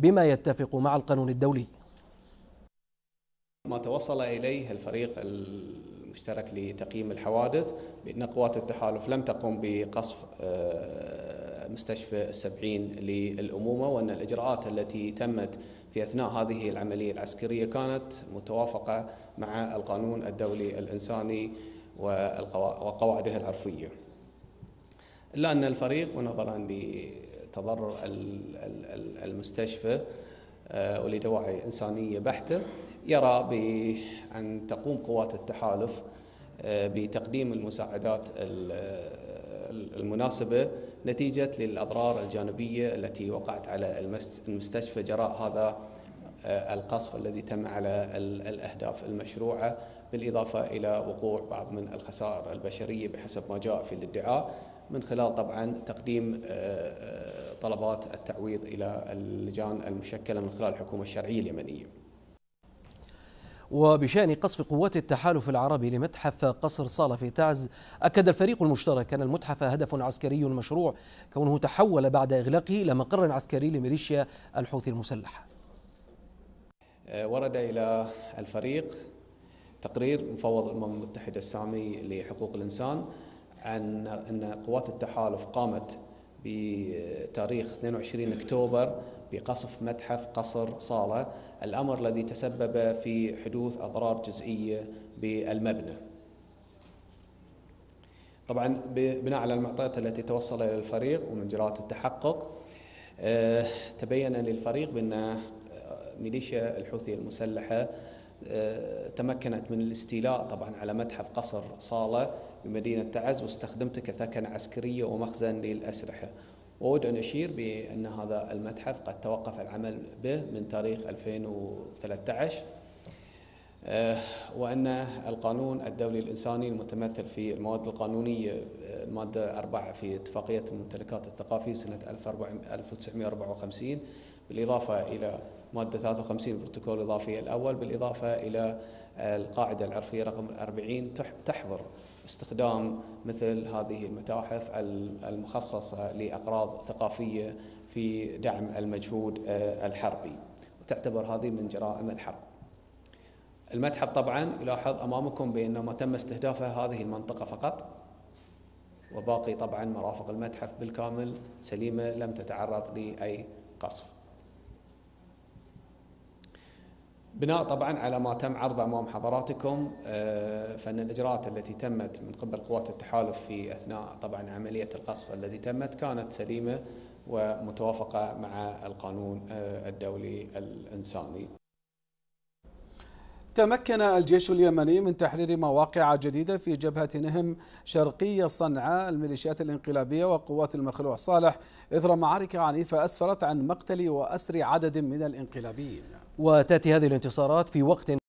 بما يتفق مع القانون الدولي. ما توصل إليه الفريق المشترك لتقييم الحوادث بأن قوات التحالف لم تقم بقصف مستشفى السبعين للأمومة، وأن الإجراءات التي تمت في أثناء هذه العملية العسكرية كانت متوافقة مع القانون الدولي الإنساني وقواعده العرفية. إلا أن الفريق ونظرا لتضرر المستشفى ولدواعي إنسانية بحتة يرى بأن تقوم قوات التحالف بتقديم المساعدات المناسبة نتيجة للأضرار الجانبية التي وقعت على المستشفى جراء هذا القصف الذي تم على الأهداف المشروعة، بالإضافة إلى وقوع بعض من الخسائر البشرية بحسب ما جاء في الادعاء، من خلال طبعا تقديم طلبات التعويض إلى اللجان المشكلة من خلال الحكومة الشرعية اليمنية. وبشأن قصف قوات التحالف العربي لمتحف قصر صالة في تعز، أكد الفريق المشترك أن المتحف هدف عسكري مشروع، كونه تحول بعد إغلاقه إلى مقر عسكري لميليشيا الحوثي المسلحة. ورد إلى الفريق تقرير مفوض الأمم المتحدة السامي لحقوق الإنسان عن أن قوات التحالف قامت بتاريخ 22 أكتوبر بقصف متحف قصر صالة، الأمر الذي تسبب في حدوث أضرار جزئية بالمبنى. طبعا بناء على المعطيات التي توصل إلى الفريق ومن إجراءات التحقق، تبين للفريق بأن ميليشيا الحوثي المسلحة تمكنت من الاستيلاء طبعا على متحف قصر صالة بمدينة تعز واستخدمته كثكنة عسكرية ومخزن للأسلحة. وأود أن أشير بأن هذا المتحف قد توقف العمل به من تاريخ 2013، وأن القانون الدولي الإنساني المتمثل في المواد القانونية المادة 4 في اتفاقية الممتلكات الثقافية سنة 1954، بالإضافة إلى مادة 53 البروتوكول الإضافي الأول، بالإضافة إلى القاعدة العرفية رقم 40 تحظر استخدام مثل هذه المتاحف المخصصة لأغراض ثقافية في دعم المجهود الحربي، وتعتبر هذه من جرائم الحرب. المتحف طبعا يلاحظ أمامكم بأنه ما تم استهدافه هذه المنطقة فقط، وباقي طبعا مرافق المتحف بالكامل سليمة لم تتعرض لأي قصف. بناء طبعا على ما تم عرضه امام حضراتكم، فان الاجراءات التي تمت من قبل قوات التحالف في اثناء طبعا عمليه القصف التي تمت كانت سليمه ومتوافقه مع القانون الدولي الانساني. تمكن الجيش اليمني من تحرير مواقع جديدة في جبهة نهم شرقي صنعاء الميليشيات الانقلابية وقوات المخلوع صالح إثر معارك عنيفة أسفرت عن مقتل وأسر عدد من الانقلابيين. وتأتي هذه الانتصارات في وقت